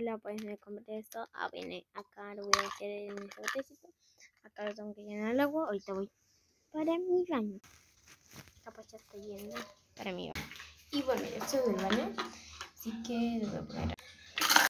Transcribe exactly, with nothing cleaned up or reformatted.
Hola, pues me compré esto. Ah, viene acá, lo voy a hacer en este botecito. Acá lo tengo que llenar el agua. Ahorita voy para mi baño. Capaz ya está yendo para mi baño. Y bueno, yo estoy en el baño, así que lo voy a poner.